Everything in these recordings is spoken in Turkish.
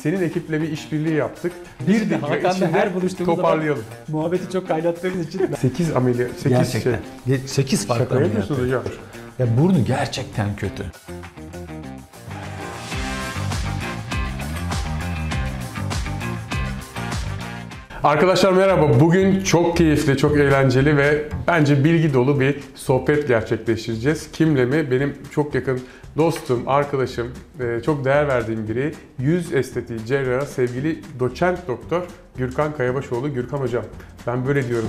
senin ekiple bir işbirliği yaptık. Bir de Hakan'la her buluştuğumuz toparlayalım. Muhabbeti çok kaynattığımız için. 8 ameliyat, 8 Gerçekten. 8 farklı Şaka ameliyat. yapıyorsunuz hocam. Ya burnu gerçekten kötü. Arkadaşlar merhaba. Bugün çok keyifli, çok eğlenceli ve bence bilgi dolu bir sohbet gerçekleştireceğiz. Kimle mi? Benim çok yakın dostum, arkadaşım, çok değer verdiğim biri. Yüz estetiği cerrahı sevgili doçent doktor Gürkan Kayabaşoğlu. Gürkan hocam, ben böyle diyorum.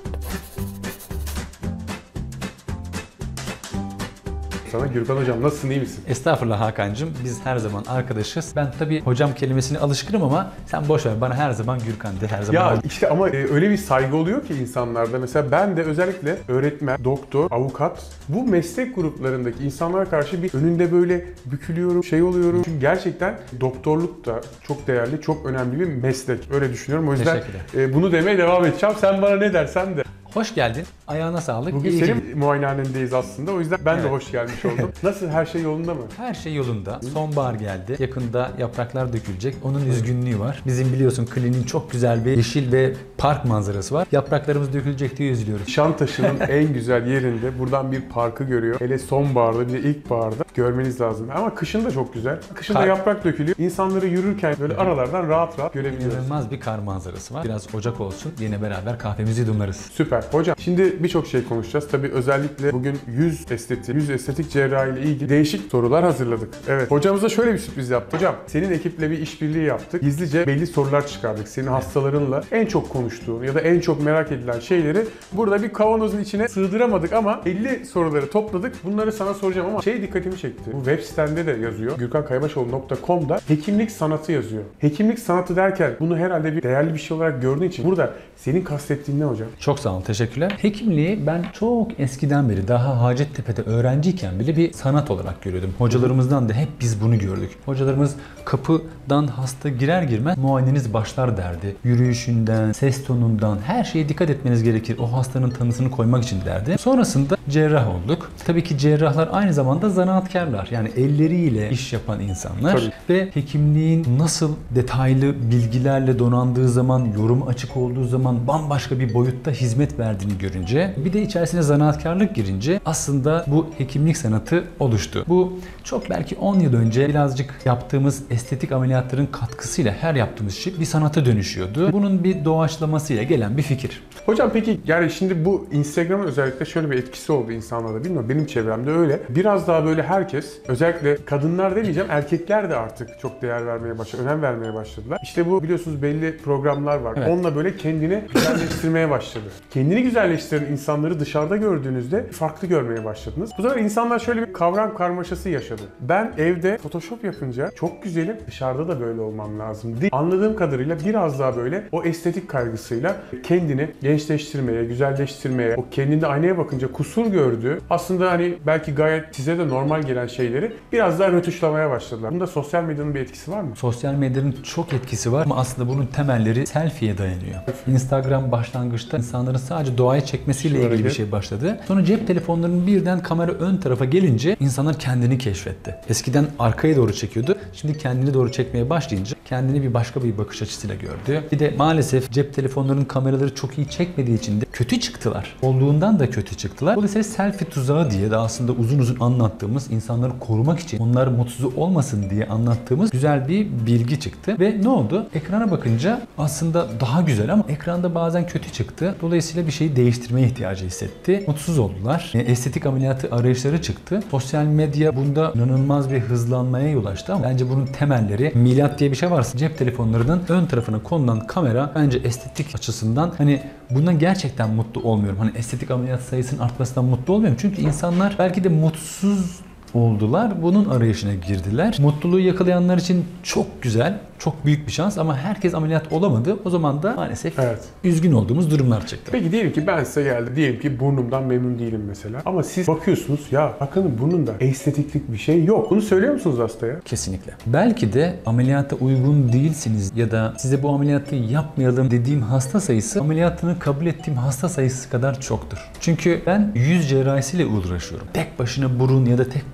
Sana Gürkan hocam, nasılsın, iyi misin? Estağfurullah Hakan'cığım. Biz her zaman arkadaşız. Ben tabii hocam kelimesine alışkınım ama sen boş ver. Bana her zaman Gürkan de, her zaman. Ya işte ama öyle bir saygı oluyor ki insanlarda. Mesela ben de özellikle öğretmen, doktor, avukat, bu meslek gruplarındaki insanlara karşı bir önünde böyle bükülüyorum, şey oluyorum. Çünkü gerçekten doktorluk da çok değerli, çok önemli bir meslek. Öyle düşünüyorum. O yüzden bunu demeye devam edeceğim. Sen bana ne dersen de. Hoş geldin. Ayağına sağlık. Bugün senin muayenehanendeyiz aslında. O yüzden ben de hoş gelmiş oldum. Nasıl? Her şey yolunda mı? Her şey yolunda. Sonbahar geldi. Yakında yapraklar dökülecek. Onun üzgünlüğü var. Bizim biliyorsun kliniğin çok güzel bir yeşil ve park manzarası var. Yapraklarımız dökülecek diye üzülüyoruz. Nişantaşı'nın en güzel yerinde buradan bir parkı görüyor. Hele sonbaharda bir de ilkbaharda görmeniz lazım. Ama kışın da çok güzel. Kışın da yaprak dökülüyor. İnsanları yürürken böyle aralardan rahat rahat görebiliyoruz. İnanılmaz bir kar manzarası var. Biraz Ocak olsun. Yine beraber kahvemizi yudumlarız. Süper. Hocam şimdi birçok şey konuşacağız. Tabii özellikle bugün yüz estetik cerrahi ile ilgili değişik sorular hazırladık. Evet. Hocamıza şöyle bir sürpriz yaptı. Hocam senin ekiple bir işbirliği yaptık. Gizlice belli sorular çıkardık. Senin hastalarınla en çok konuştuğun ya da en çok merak edilen şeyleri burada bir kavanozun içine sığdıramadık ama 50 soruları topladık. Bunları sana soracağım ama dikkatimi çekti. Bu web sitende de yazıyor. gürkankayabaşoğlu.com'da hekimlik sanatı yazıyor. Hekimlik sanatı derken bunu herhalde bir değerli bir şey olarak gördüğün için burada senin kastettiğin ne hocam? Çok sağ olun, teşekkürler. Hekimliği ben çok eskiden beri daha Hacettepe'de öğrenciyken bile bir sanat olarak görüyordum. Hocalarımızdan da hep biz bunu gördük. Hocalarımız kapıdan hasta girer girmez muayeneniz başlar derdi. Yürüyüşünden, ses tonundan her şeye dikkat etmeniz gerekir. O hastanın tanısını koymak için derdi. Sonrasında cerrah olduk. Tabii ki cerrahlar aynı zamanda zanaatkarlar. Yani elleriyle iş yapan insanlar. Tabii. Ve hekimliğin nasıl detaylı bilgilerle donandığı zaman, yorum açık olduğu zaman bambaşka bir boyutta hizmet verdiğini görünce, bir de içerisine zanaatkarlık girince aslında bu hekimlik sanatı oluştu. Bu çok belki 10 yıl önce birazcık yaptığımız estetik ameliyatların katkısıyla her yaptığımız şey bir sanata dönüşüyordu. Bunun bir doğaçlamasıyla gelen bir fikir. Hocam peki yani şimdi bu Instagram'ın özellikle şöyle bir etkisi oldu insanlarda, bilmiyorum, benim çevremde öyle. Biraz daha böyle herkes, özellikle kadınlar demeyeceğim, erkekler de artık çok değer vermeye başladı, önem vermeye başladılar. İşte bu biliyorsunuz belli programlar var. Evet. Onunla böyle kendini güzelleştirmeye başladı. Kendini güzelleştiren insanları dışarıda gördüğünüzde farklı görmeye başladınız. Bu sefer insanlar şöyle bir kavram karmaşası yaşadı. Ben evde Photoshop yapınca çok güzelim, dışarıda da böyle olmam lazım. Anladığım kadarıyla biraz daha böyle o estetik kaygısıyla kendini gençleştirmeye, güzelleştirmeye, o kendinde aynaya bakınca kusur gördüğü, aslında hani belki gayet size de normal gelen şeyleri biraz daha rötuşlamaya başladılar. Bunda sosyal medyanın bir etkisi var mı? Sosyal medyanın çok etkisi var ama aslında bunun temelleri selfie'ye dayanıyor. Instagram başlangıçta insanların sadece doğayı çekmesiyle ilgili bir şey başladı. Sonra cep telefonlarının birden kamera ön tarafa gelince insanlar kendini keşfetti. Eskiden arkaya doğru çekiyordu. Şimdi kendini doğru çekmeye başlayınca kendini bir başka bir bakış açısıyla gördü. Bir de maalesef cep telefonlarının kameraları çok iyi çekmediği için de kötü çıktılar. Olduğundan da kötü çıktılar. Dolayısıyla selfie tuzağı diye de aslında uzun uzun anlattığımız, insanları korumak için, onlar mutsuz olmasın diye anlattığımız güzel bir bilgi çıktı. Ve ne oldu? Ekrana bakınca aslında daha güzel ama ekranda bazen kötü çıktı. Dolayısıyla bir şeyi değiştirmeye ihtiyacı hissetti. Mutsuz oldular. Estetik ameliyatı arayışları çıktı. Sosyal medya bunda inanılmaz bir hızlanmaya yol açtı ama bence bunun temelleri, milat diye bir şey varsa, cep telefonlarının ön tarafına konulan kamera bence estetik açısından hani bundan gerçekten mutlu olmuyorum. Hani estetik ameliyat sayısının artmasından mutlu olmuyorum. Çünkü insanlar belki de mutsuz oldular. Bunun arayışına girdiler. Mutluluğu yakalayanlar için çok güzel, çok büyük bir şans ama herkes ameliyat olamadı. O zaman da maalesef üzgün olduğumuz durumlar çıktı. Peki diyelim ki ben size geldim. Diyelim ki burnumdan memnun değilim mesela. Ama siz bakıyorsunuz ya Hakan'ın burnunda estetiklik bir şey yok. Bunu söylüyor musunuz hastaya? Kesinlikle. Belki de ameliyata uygun değilsiniz ya da size bu ameliyatı yapmayalım dediğim hasta sayısı ameliyatını kabul ettiğim hasta sayısı kadar çoktur. Çünkü ben yüz cerrahisiyle uğraşıyorum. Tek başına burun ya da tek başına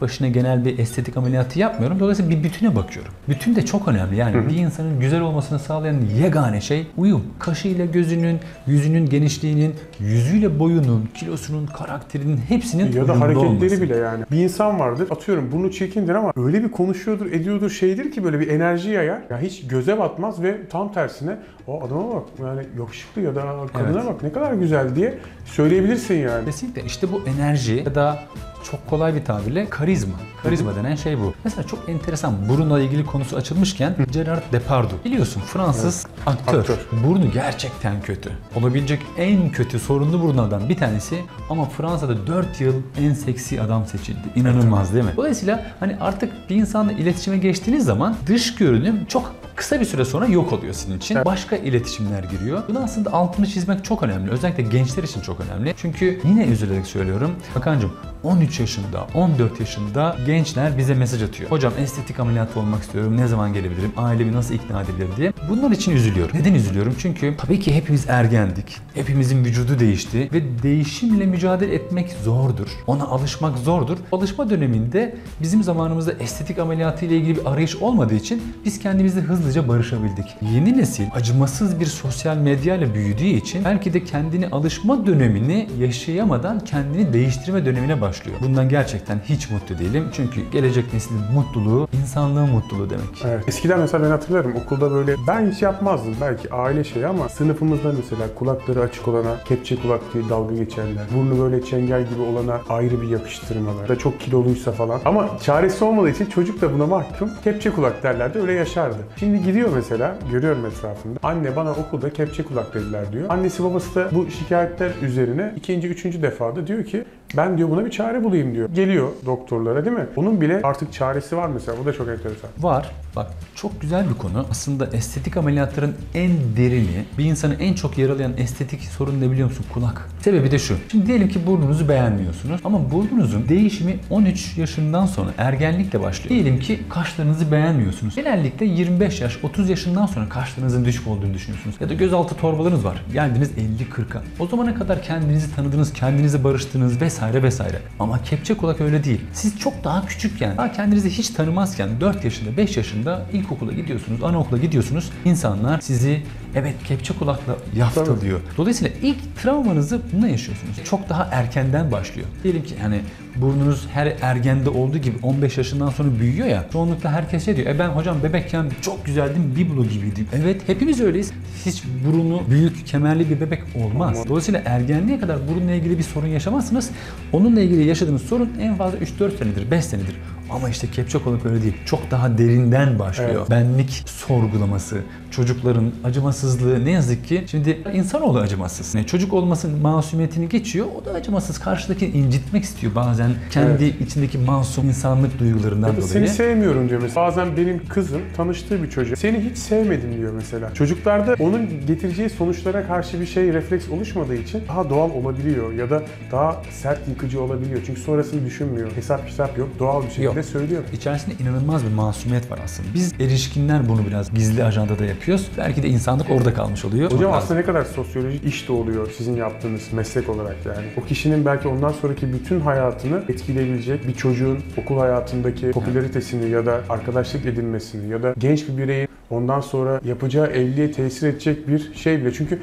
başına genel bir estetik ameliyatı yapmıyorum. Dolayısıyla bir bütüne bakıyorum. Bütün de çok önemli. Yani bir insanın güzel olmasını sağlayan yegane şey uyum. Kaşıyla gözünün, yüzünün genişliğinin, yüzüyle boyunun, kilosunun, karakterinin hepsinin ya da uyumlu hareketleri olması. bile yani. Bir insan vardır, atıyorum burnu çirkindir ama öyle bir konuşuyordur, ediyordur, şeydir ki böyle bir enerji yayar. Ya hiç göze batmaz ve tam tersine o adama bak yani yakışıklı ya da kadına bak ne kadar güzel diye söyleyebilirsin yani. Kesinlikle işte bu enerji ya da çok kolay bir tabirle karizma. Karizma denen şey bu. Mesela çok enteresan burunla ilgili konusu açılmışken Gerard Depardieu biliyorsun Fransız aktör. Burnu gerçekten kötü. Olabilecek en kötü sorunlu burunlardan bir tanesi ama Fransa'da 4 yıl en seksi adam seçildi. İnanılmaz değil mi? Dolayısıyla hani artık bir insanla iletişime geçtiğiniz zaman dış görünüm çok kısa bir süre sonra yok oluyor sizin için. Başka iletişimler giriyor. Bunu aslında altını çizmek çok önemli. Özellikle gençler için çok önemli. Çünkü yine üzülerek söylüyorum. Hakan'cığım 13 yaşında, 14 yaşında gençler bize mesaj atıyor. Hocam estetik ameliyatı olmak istiyorum. Ne zaman gelebilirim? Ailemi nasıl ikna edebilirim diye. Bunlar için üzülüyorum. Neden üzülüyorum? Çünkü tabii ki hepimiz ergendik. Hepimizin vücudu değişti ve değişimle mücadele etmek zordur. Ona alışmak zordur. Alışma döneminde bizim zamanımızda estetik ameliyatı ile ilgili bir arayış olmadığı için biz kendimizle hızlıca barışabildik. Yeni nesil acımasız bir sosyal medya ile büyüdüğü için belki de kendini alışma dönemini yaşayamadan kendini değiştirme dönemine başlıyor. Bundan gerçekten hiç mutlu değilim. Çünkü gelecek neslin mutluluğu, insanlığın mutluluğu demek. Evet. Eskiden mesela ben hatırlarım okulda böyle ben hiç yapmazdım belki aile şeyi ama sınıfımızda mesela kulakları açık olana kepçe kulak diye dalga geçerler. Burnu böyle çengel gibi olana ayrı bir yakıştırmalar. Da çok kiloluysa falan. Ama çaresi olmadığı için çocuk da buna mahkum. Kepçe kulak derlerdi öyle yaşardı. Şimdi gidiyor mesela görüyorum etrafımda. Anne bana okulda kepçe kulak dediler diyor. Annesi babası da bu şikayetler üzerine ikinci, üçüncü defada diyor ki ben diyor buna bir çare bulayım diyor. Geliyor doktorlara değil mi? Onun bile artık çaresi var mesela. Bu da çok enteresan. Var. Bak çok güzel bir konu. Aslında estetik ameliyatların en derini, bir insanı en çok yaralayan estetik sorun ne biliyor musun? Kulak. Sebebi de şu. Şimdi diyelim ki burnunuzu beğenmiyorsunuz ama burnunuzun değişimi 13 yaşından sonra ergenlikle başlıyor. Diyelim ki kaşlarınızı beğenmiyorsunuz. Genellikle 25 yaş, 30 yaşından sonra kaşlarınızın düşük olduğunu düşünüyorsunuz. Ya da gözaltı torbalarınız var. Geldiniz 50-40'a. O zamana kadar kendinizi tanıdınız, kendinizi barıştınız vesaire vesaire. Ama kepçe kulak öyle değil. Siz çok daha küçükken, daha kendinizi hiç tanımazken 4 yaşında, 5 yaşında ilkokula gidiyorsunuz, anaokula gidiyorsunuz. İnsanlar sizi evet kepçe kulakla yaftalıyor. Dolayısıyla ilk travmanızı bununla yaşıyorsunuz. Çok daha erkenden başlıyor. Diyelim ki hani burnunuz her ergende olduğu gibi 15 yaşından sonra büyüyor ya. Çoğunlukla herkes şey diyor. Ben hocam bebekken çok güzeldim, biblo gibiydim. Evet hepimiz öyleyiz. Hiç burnu büyük, kemerli bir bebek olmaz. Dolayısıyla ergenliğe kadar burunla ilgili bir sorun yaşamazsınız. Onunla ilgili yaşadığınız sorun en fazla 3-4 senedir, 5 senedir. Ama işte kepçe kulak öyle değil. Çok daha derinden başlıyor. Evet. Benlik sorgulaması, çocukların acımasızlığı ne yazık ki şimdi insanoğlu acımasız. Yani çocuk olmasının masumiyetini geçiyor. O da acımasız. Karşıdakini incitmek istiyor bazen kendi içindeki masum insanlık duygularından dolayı. Seni sevmiyorum diyor mesela. Bazen benim kızım tanıştığı bir çocuğa seni hiç sevmedim diyor mesela. Çocuklarda onun getireceği sonuçlara karşı bir şey refleks oluşmadığı için daha doğal olabiliyor ya da daha sert yıkıcı olabiliyor. Çünkü sonrasını düşünmüyor. Hesap yok. Doğal bir şekilde söylüyor. İçerisinde inanılmaz bir masumiyet var aslında. Biz erişkinler bunu biraz gizli ajandada yapıyoruz. Belki de insanlık orada kalmış oluyor. Hocam aslında ne kadar sosyolojik iş de oluyor sizin yaptığınız meslek olarak yani. O kişinin belki ondan sonraki bütün hayatını etkileyebilecek bir çocuğun okul hayatındaki popülaritesini ya da arkadaşlık edinmesini ya da genç bir bireyin ondan sonra yapacağı evliliğe tesir edecek bir şey bile. Çünkü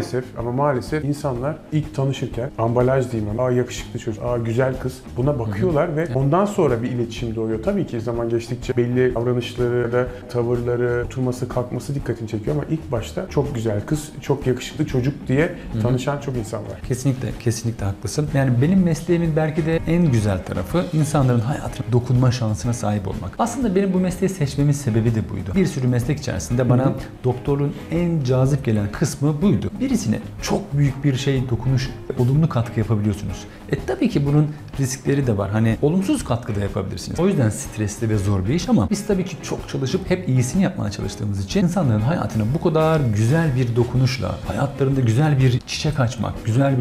maalesef insanlar ilk tanışırken ambalaj diyeyim ona. Yakışıklı çocuk, güzel kız. Buna bakıyorlar ve ondan sonra bir iletişim doğuyor. Tabii ki zaman geçtikçe belli davranışları ya da tavırları, oturması, kalkması dikkatini çekiyor ama ilk başta çok güzel kız, çok yakışıklı çocuk diye tanışan çok insan var. Kesinlikle haklısın. Yani benim mesleğimin belki de en güzel tarafı insanların hayatına dokunma şansına sahip olmak. Aslında benim bu mesleği seçmemin sebebi de buydu. Bir sürü meslek içerisinde bana doktorluğun en cazip gelen kısmı buydu. Birisine çok büyük bir şey dokunuş, olumlu katkı yapabiliyorsunuz. Tabii ki bunun riskleri de var. Hani olumsuz katkı da yapabilirsiniz. O yüzden stresli ve zor bir iş ama biz tabii ki çok çalışıp hep iyisini yapmaya çalıştığımız için insanların hayatına bu kadar güzel bir dokunuşla, hayatlarında güzel bir çiçek açmak, güzel bir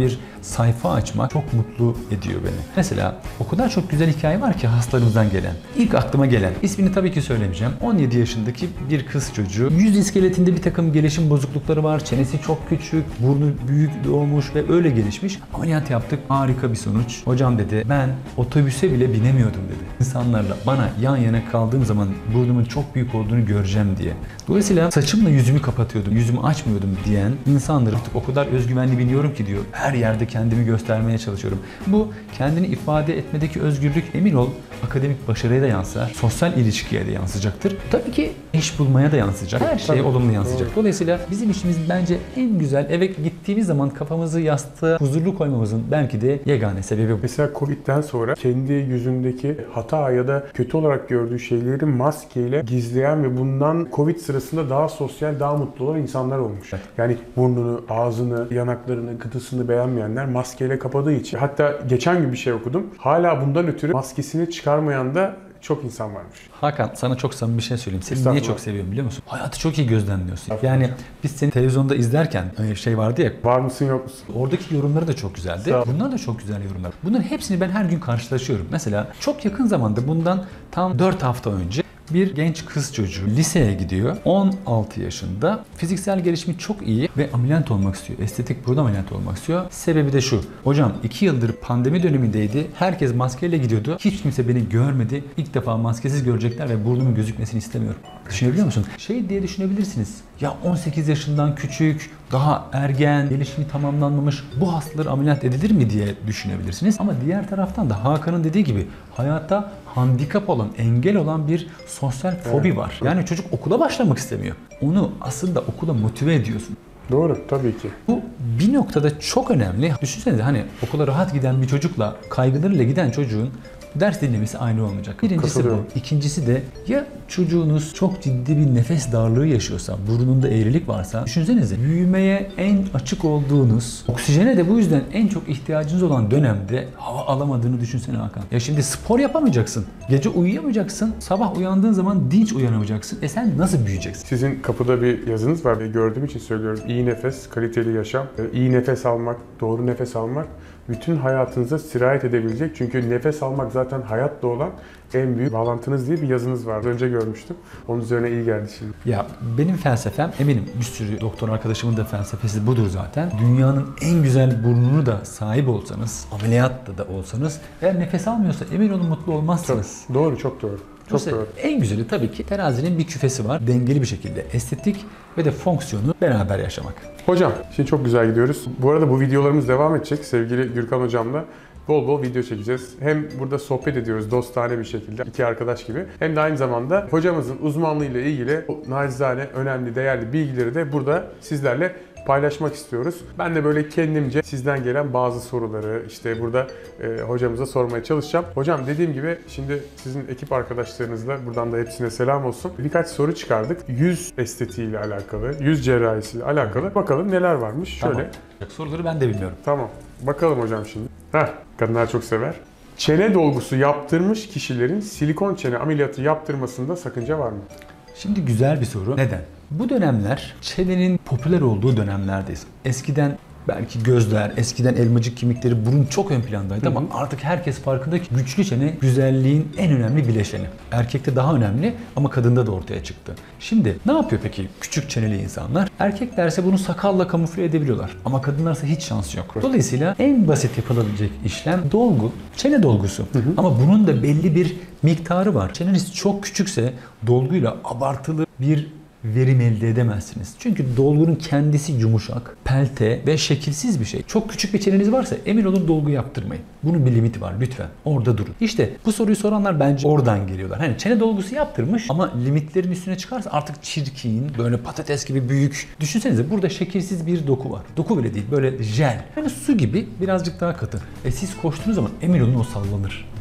sayfa açmak çok mutlu ediyor beni. Mesela o kadar çok güzel hikaye var ki hastalarımızdan gelen. İlk aklıma gelen, ismini tabii ki söylemeyeceğim. 17 yaşındaki bir kız çocuğu. Yüz iskeletinde bir takım gelişim bozuklukları var. Çenesi çok küçük, burnu büyük doğmuş ve öyle gelişmiş. Ameliyat yaptık. Harika bir sonuç. Hocam dedi, ben otobüse bile binemiyordum dedi. İnsanlarla bana yan yana kaldığım zaman burnumun çok büyük olduğunu göreceğim diye. Dolayısıyla saçımla yüzümü kapatıyordum, yüzümü açmıyordum diyen insanları artık o kadar özgüvenli biliyorum ki diyor. Her yerde kendimi göstermeye çalışıyorum. Bu kendini ifade etmedeki özgürlük, emin ol, akademik başarıya da yansır, sosyal ilişkiye de yansıyacaktır. Tabii ki iş bulmaya da yansıyacak. Her şeye olumlu yansıyacak. Dolayısıyla bizim işimiz bence en güzel, eve gittiğimiz zaman kafamızı yastığa huzurlu koymamızın belki de yegane sebebi bu. Mesela Covid'den sonra kendi yüzündeki hata ya da kötü olarak gördüğü şeyleri maskeyle gizleyen ve bundan Covid sırasında daha sosyal, daha mutlu olan insanlar olmuş. Yani burnunu, ağzını, yanaklarını, gıdısını beğenmeyenler maskeyle kapadığı için. Hatta geçen gün bir şey okudum. Hala bundan ötürü maskesini çıkarmayan da çok insan varmış. Hakan, sana çok samimi bir şey söyleyeyim. Seni niye çok seviyorum biliyor musun? Hayatı çok iyi gözlemliyorsun. Yani biz seni televizyonda izlerken şey vardı ya. Var mısın yok musun? Oradaki yorumları da çok güzeldi. Bunlar da çok güzel yorumlar. Bunların hepsini ben her gün karşılaşıyorum. Mesela çok yakın zamanda, bundan tam 4 hafta önce bir genç kız çocuğu liseye gidiyor. 16 yaşında. Fiziksel gelişimi çok iyi ve ameliyat olmak istiyor. Estetik burun ameliyatı olmak istiyor. Sebebi de şu. Hocam 2 yıldır pandemi dönemindeydi. Herkes maskeyle gidiyordu. Hiç kimse beni görmedi. İlk defa maskesiz görecekler ve burnumun gözükmesini istemiyorum. Düşünebiliyor musun? Şey diye düşünebilirsiniz. Ya 18 yaşından küçük, daha ergen, gelişimi tamamlanmamış bu hastalar ameliyat edilir mi diye düşünebilirsiniz. Ama diğer taraftan da Hakan'ın dediği gibi hayatta handikap olan, engel olan bir sosyal fobi var. Yani çocuk okula başlamak istemiyor. Onu aslında okula motive ediyorsun. Doğru, tabii ki. Bu bir noktada çok önemli. Düşünsenize, hani okula rahat giden bir çocukla kaygılarıyla giden çocuğun ders dinlemesi aynı olmayacak. Birincisi bu. İkincisi de ya çocuğunuz çok ciddi bir nefes darlığı yaşıyorsa, burnunda eğrilik varsa, düşünsenize büyümeye en açık olduğunuz, oksijene de bu yüzden en çok ihtiyacınız olan dönemde hava alamadığını düşünsene Hakan. Ya şimdi spor yapamayacaksın, gece uyuyamayacaksın, sabah uyandığın zaman dinç uyanamayacaksın. Sen nasıl büyüyeceksin? Sizin kapıda bir yazınız var. Gördüğüm için söylüyorum. İyi nefes, kaliteli yaşam. İyi nefes almak, doğru nefes almak bütün hayatınıza sirayet edebilecek. Çünkü nefes almak zaten hayatla olan en büyük bağlantınız diye bir yazınız vardı. Önce görmüştüm. Onun üzerine iyi geldi şimdi. Ya benim felsefem, eminim bir sürü doktor arkadaşımın da felsefesi budur zaten. Dünyanın en güzel burnunu da sahip olsanız, ameliyatta da olsanız, eğer nefes almıyorsa emin olun mutlu olmazsınız. Çok doğru, çok doğru. Çok doğru. En güzeli tabii ki terazinin bir küfesi var. Dengeli bir şekilde estetik ve de fonksiyonu beraber yaşamak. Hocam, şimdi çok güzel gidiyoruz. Bu arada bu videolarımız devam edecek sevgili Gürkan hocamla. Bol bol video çekeceğiz. Hem burada sohbet ediyoruz dostane bir şekilde, iki arkadaş gibi. Hem de aynı zamanda hocamızın uzmanlığıyla ilgili nacizane önemli, değerli bilgileri de burada sizlerle paylaşmak istiyoruz. Ben de böyle kendimce sizden gelen bazı soruları işte burada hocamıza sormaya çalışacağım. Hocam, dediğim gibi şimdi sizin ekip arkadaşlarınızla buradan da hepsine selam olsun. Birkaç soru çıkardık. Yüz estetiğiyle alakalı, yüz cerrahisiyle alakalı. Bakalım neler varmış. Şöyle. Tamam. Soruları ben de bilmiyorum. Tamam. Bakalım hocam şimdi. Kadınlar çok sever. Çene dolgusu yaptırmış kişilerin silikon çene ameliyatı yaptırmasında sakınca var mı? Şimdi güzel bir soru. Neden? Bu dönemler çenenin popüler olduğu dönemlerdeyiz. Eskiden belki gözler, eskiden elmacık kemikleri, burun çok ön plandaydı ama artık herkes farkında ki güçlü çene güzelliğin en önemli bileşeni. Erkekte daha önemli ama kadında da ortaya çıktı. Şimdi ne yapıyor peki küçük çeneli insanlar? Erkeklerse bunu sakalla kamufle edebiliyorlar ama kadınlarsa hiç şansı yok. Dolayısıyla en basit yapılabilecek işlem dolgu, çene dolgusu. Ama bunun da belli bir miktarı var. Çeneniz çok küçükse dolguyla abartılı bir verim elde edemezsiniz. Çünkü dolgunun kendisi yumuşak, pelte ve şekilsiz bir şey. Çok küçük bir çeneniz varsa emin olun dolgu yaptırmayın. Bunun bir limiti var, lütfen. Orada durun. İşte bu soruyu soranlar bence oradan geliyorlar. Hani çene dolgusu yaptırmış ama limitlerin üstüne çıkarsa artık çirkin, böyle patates gibi büyük. Düşünsenize, burada şekilsiz bir doku var. Doku bile değil, böyle jel. Yani su gibi birazcık daha katı. Siz koştuğunuz zaman emin olun o sallanır.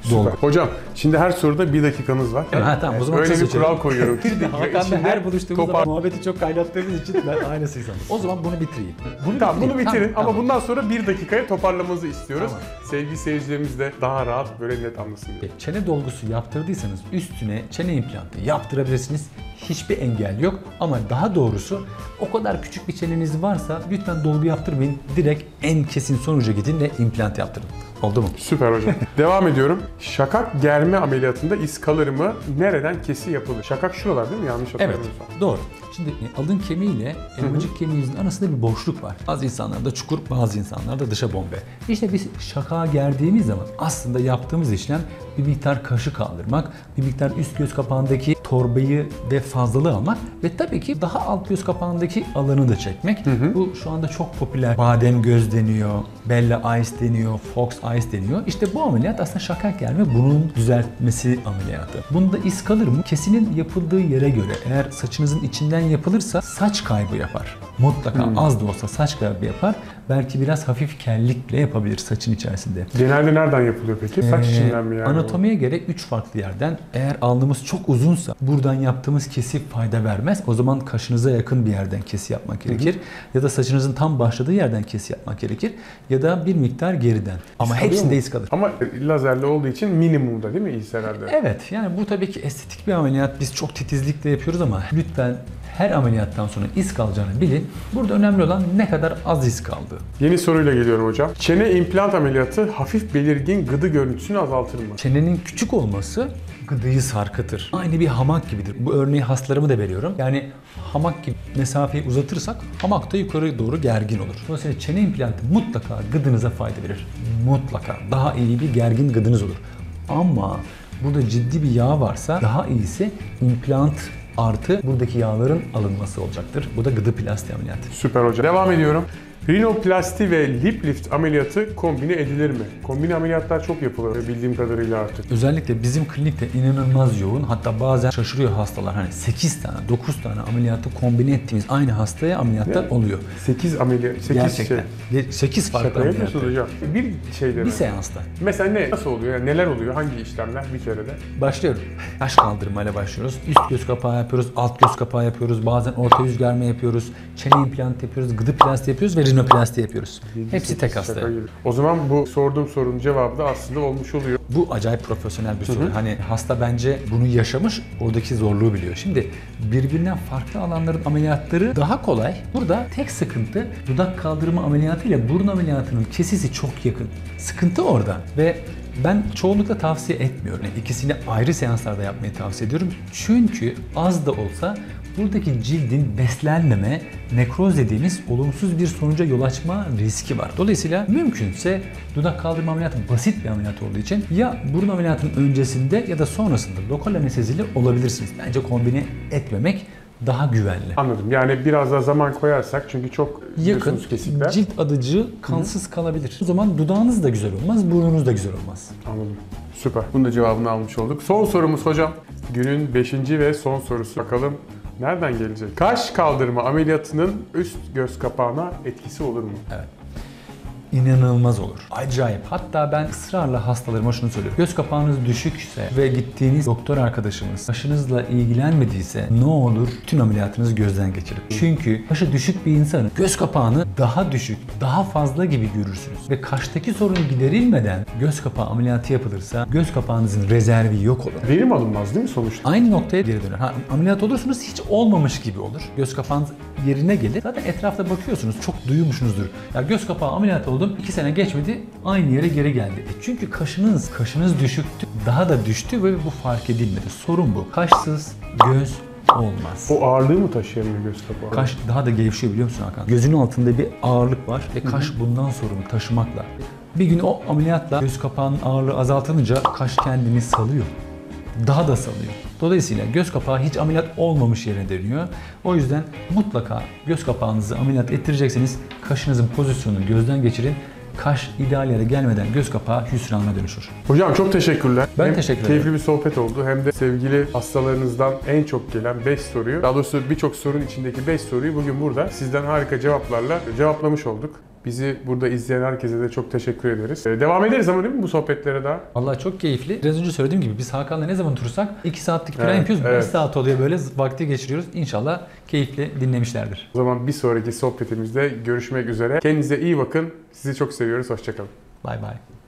dolgu. Hocam şimdi her soruda 1 dakikanız var. Ha, tamam, o zaman öyle kısa bir kural seçelim. koyuyorum. Hakan'la her buluştuğumuz zaman muhabbeti çok kaynattığımız için ben aynısıyım sanırım. O zaman bunu bitireyim. Bunu bitirin ama tamam. bundan sonra 1 dakikaya toparlamanızı istiyoruz. Tamam. Sevgili seyircilerimiz de daha rahat böyle net anlasın diye. Çene dolgusu yaptırdıysanız üstüne çene implantı yaptırabilirsiniz. Hiçbir engel yok ama daha doğrusu o kadar küçük bir çeneniz varsa lütfen dolgu yaptırmayın. Direkt en kesin sonuca gidin ve implant yaptırın. Oldu mu? Süper hocam. Devam ediyorum. Şakak germe ameliyatında iz kalır mı? Nereden kesi yapılır? Şakak şuralar değil mi? Yanlış Evet, hatırlamıyorsam. doğru. Şimdi alın kemiğiyle elmacık kemiğimizin arasında bir boşluk var. Bazı insanlarda çukur, bazı insanlarda dışa bombe. İşte biz şakağa gerdiğimiz zaman aslında yaptığımız işlem bir miktar kaşı kaldırmak, bir miktar üst göz kapağındaki torbayı ve fazlalığı almak ve tabii ki daha alt göz kapağındaki alanı da çekmek. Bu şu anda çok popüler. Badem göz deniyor, Bella Eyes deniyor, Fox Eyes deniyor. İşte bu ameliyat aslında şakak germe bunun düzeltmesi ameliyatı. Bunda iz kalır mı? Kesinin yapıldığı yere göre eğer saçınızın içinden yapılırsa saç kaybı yapar. Mutlaka az da olsa saç kaybı yapar. Belki biraz hafif kellikle yapabilir saçın içerisinde. Genelde nereden yapılıyor peki? Saç içinden mi yani? Anatomiye göre 3 farklı yerden. Eğer alnımız çok uzunsa buradan yaptığımız kesi fayda vermez. O zaman kaşınıza yakın bir yerden kesi yapmak gerekir. Ya da saçınızın tam başladığı yerden kesi yapmak gerekir. Ya da bir miktar geriden. Ama hepsinde iz kalır. Ama lazerli olduğu için minimumda değil mi iz herhalde? Evet, yani bu tabii ki estetik bir ameliyat. Biz çok titizlikle yapıyoruz ama lütfen her ameliyattan sonra iz kalacağını bilin. Burada önemli olan ne kadar az iz kaldı. Yeni soruyla geliyorum hocam. Çene implant ameliyatı hafif belirgin gıdı görüntüsünü azaltır mı? Çenenin küçük olması gıdıyı sarkıtır. Aynı bir hamak gibidir. Bu örneği hastalarıma da veriyorum. Yani hamak gibi mesafeyi uzatırsak hamak da yukarı doğru gergin olur. Dolayısıyla çene implantı mutlaka gıdınıza fayda verir. Mutlaka. Daha iyi bir gergin gıdınız olur. Ama burada ciddi bir yağ varsa daha iyisi implant artı buradaki yağların alınması olacaktır. Bu da gıdı plasti ameliyatı. Süper hocam. Devam ediyorum. Rinoplasti ve lip lift ameliyatı kombine edilir mi? Kombine ameliyatlar çok yapılıyor bildiğim kadarıyla artık. Özellikle bizim klinikte inanılmaz yoğun. Hatta bazen şaşırıyor hastalar. Hani 8 tane, 9 tane ameliyatı kombine ettiğimiz aynı hastaya ameliyatlar oluyor. 8 ameliyat, 8 Gerçekten. 8 farklı Şaka ameliyat. yapıyorsunuz hocam. Bir şeyde Bir mi? seansta. Mesela ne? Nasıl oluyor? Yani neler oluyor? Hangi işlemler bir kerede? Başlıyorum. Kaş kaldırmayla başlıyoruz. Üst göz kapağı yapıyoruz, alt göz kapağı yapıyoruz. Bazen orta yüz germe yapıyoruz. Çene implant yapıyoruz, gıdı plasti yapıyoruz ve rinoplasti yapıyoruz. Hepsi tek hastaya. O zaman bu sorduğum sorunun cevabı da aslında olmuş oluyor. Bu acayip profesyonel bir soru. Hani hasta bence bunu yaşamış, oradaki zorluğu biliyor. Şimdi birbirinden farklı alanların ameliyatları daha kolay. Burada tek sıkıntı dudak kaldırma ameliyatı ile burun ameliyatının kesisi çok yakın. Sıkıntı orada ve ben çoğunlukla tavsiye etmiyorum. Yani ikisini ayrı seanslarda yapmayı tavsiye ediyorum. Çünkü az da olsa buradaki cildin beslenmeme, nekroz dediğimiz olumsuz bir sonuca yol açma riski var. Dolayısıyla mümkünse dudak kaldırma ameliyatı basit bir ameliyat olduğu için ya burun ameliyatının öncesinde ya da sonrasında lokal anesteziyle olabilirsiniz. Bence kombine etmemek daha güvenli. Anladım. Yani biraz daha zaman koyarsak çünkü çok Yakın, kesikler. cilt adıcı kansız kalabilir. O zaman dudağınız da güzel olmaz, burnunuz da güzel olmaz. Anladım. Süper. Bunun da cevabını almış olduk. Son sorumuz hocam. Günün 5. ve son sorusu. Bakalım nereden gelecek? Kaş kaldırma ameliyatının üst göz kapağına etkisi olur mu? Evet. İnanılmaz olur. Acayip. Hatta ben ısrarla hastalarıma şunu söylüyorum. Göz kapağınız düşükse ve gittiğiniz doktor arkadaşınız kaşınızla ilgilenmediyse ne olur tüm ameliyatınızı gözden geçirin. Çünkü kaşı düşük bir insanın göz kapağını daha düşük, daha fazla gibi görürsünüz. Ve kaştaki sorun giderilmeden göz kapağı ameliyatı yapılırsa göz kapağınızın rezervi yok olur. Verim alınmaz değil mi sonuçta? Aynı noktaya geri döner. Ameliyat olursunuz hiç olmamış gibi olur. Göz kapağınız yerine gelir. Zaten etrafta bakıyorsunuz çok duymuşsunuzdur. Ya göz kapağı ameliyatı oldum 2 sene geçmedi aynı yere geri geldi. Çünkü kaşınız düşüktü. Daha da düştü ve bu fark edilmedi. Sorun bu. Kaşsız göz olmaz. O ağırlığı mı taşıyamıyor göz kapağı? Kaş daha da gevşiyor biliyor musun Hakan? Gözünün altında bir ağırlık var ve kaş bundan sorumlu taşımakla. Bir gün o ameliyatla göz kapağının ağırlığı azaltılınca kaş kendini salıyor. Daha da salıyor. Dolayısıyla göz kapağı hiç ameliyat olmamış yerine dönüyor. O yüzden mutlaka göz kapağınızı ameliyat ettirecekseniz kaşınızın pozisyonunu gözden geçirin. Kaş ideal yere gelmeden göz kapağı hüsrana dönüşür. Hocam çok teşekkürler. Ben hem teşekkür ederim. keyifli bir sohbet oldu hem de sevgili hastalarınızdan en çok gelen 5 soruyu, daha doğrusu birçok sorunun içindeki 5 soruyu bugün burada sizden harika cevaplarla cevaplamış olduk. Bizi burada izleyen herkese de çok teşekkür ederiz. Devam ederiz ama değil mi bu sohbetlere daha? Vallahi çok keyifli. Biraz önce söylediğim gibi biz Hakan'la ne zaman otursak 2 saatlik plan Evet, yapıyoruz. 5 evet. saat oluyor böyle vakti geçiriyoruz. İnşallah keyifli dinlemişlerdir. O zaman bir sonraki sohbetimizde görüşmek üzere. Kendinize iyi bakın. Sizi çok seviyoruz. Hoşça kalın. Bay bay.